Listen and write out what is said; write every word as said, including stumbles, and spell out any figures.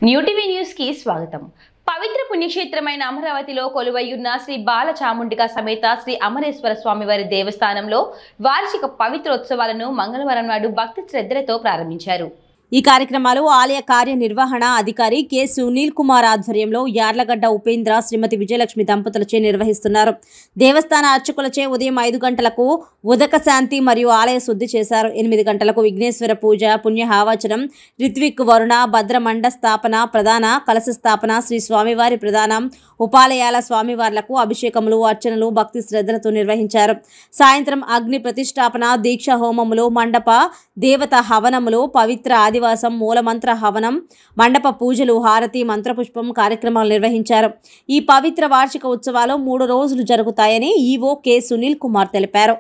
New TV news కి స్వాగతం। పవిత్ర పుణ్యక్షేత్రమైన అమరావతిలో కొలువైయున్న శ్రీ బాల చాముండిక సమేత శ్రీ అమరేశ్వర స్వామి వారి దేవస్థానంలో వార్షిక పవిత్రోత్సవాలను మంగళవారం నాడు భక్తి శ్రద్ధలతో ప్రారంభించారు। ఈ కార్యక్రమాలు ఆలయ కార్యనిర్వహణ అధికారి కె సునీల్ కుమార్ ఆధ్వర్యంలో యార్లగడ్డ ఉపేంద్ర శ్రీమతి విజయలక్ష్మి దంపతులచే నిర్వహిస్తున్నారు। దేవస్థాన అర్చకులచే ఉదయం ఐదు గంటలకు ఉదక శాంతి మరియు ఆలయ శుద్ధి చేశారు। ఎనిమిది గంటలకు విఘ్నేశ్వర పూజ, పుణ్యహావచనం, రిత్విక్ వరుణ భద్రమండ స్థాపన, ప్రధాన కలశ స్థాపన, శ్రీ స్వామివారి ప్రధానం, ఉపాలయాల స్వామివార్లకు అభిషేకములు, అర్చనలు భక్తి శ్రద్ధలతో నిర్వహించారు। సాయంత్రం అగ్ని ప్రతిష్టాపన, దీక్ష హోమములు, మండప దేవత హవనములు, పవిత్ర ఆదివాసం మూలమంత్ర హవనం, మండప పూజలు, హారతి, మంత్రపుష్పం కార్యక్రమాలు నిర్వహించారు। ఈ పవిత్ర వార్షిక ఉత్సవాలు మూడు రోజులు జరుగుతాయని ఈవో కె సునీల్ కుమార్ తెలిపారు।